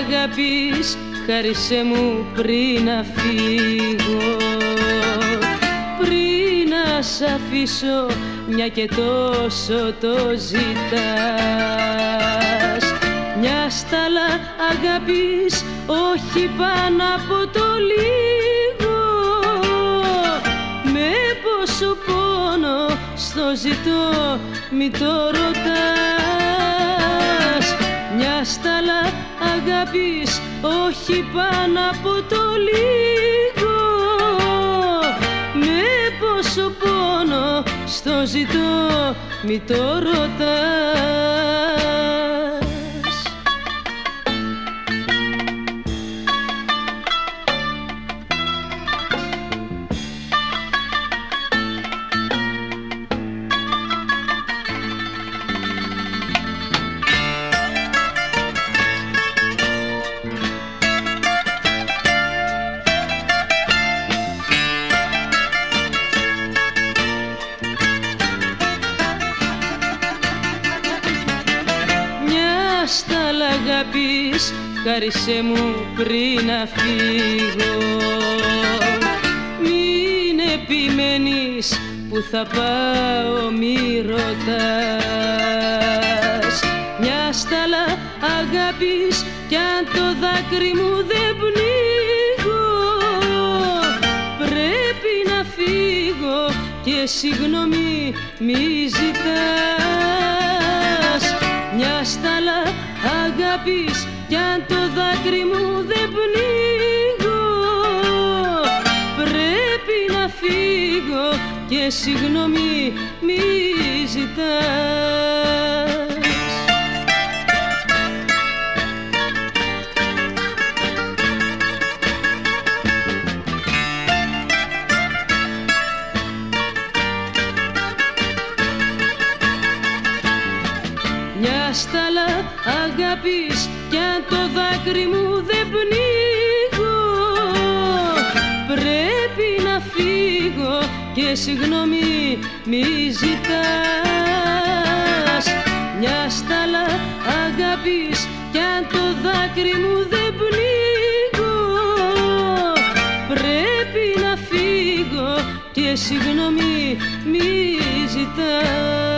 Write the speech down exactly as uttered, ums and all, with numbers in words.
αγάπης, χάρισε μου πριν να φύγω, πριν να σ' αφήσω, μια και τόσο το ζητάς. Μια στάλα αγάπης, όχι πάνω από το λίγο, με πόσο πόνο στο ζητώ, μη το ρωτάς. Μια στάλα αγάπης, όχι πάνω από το λίγο, με πόσο πόνο στο ζητώ, μη το ρωτάς. Στάλα αγάπης, χάρισε μου πριν να φύγω, μην επιμένεις που θα πάω, μη ρωτάς. Μια στάλα αγάπης, κι αν το δάκρυ μου δεν πνίγω, πρέπει να φύγω και συγγνώμη μη ζητάς. Μια στάλα αγάπης, κι αν το δάκρυ μου δεν πνίγω, πρέπει να φύγω και συγγνώμη μη ζητάς. Μια στάλα αγάπης, κι αν το δάκρυ μου δεν πνίγω, πρέπει να φύγω και συγγνώμη μη ζητάς. Μια στάλα αγάπης, κι αν το δάκρυ μου δεν πνίγω, πρέπει να φύγω και συγγνώμη μη ζητάς.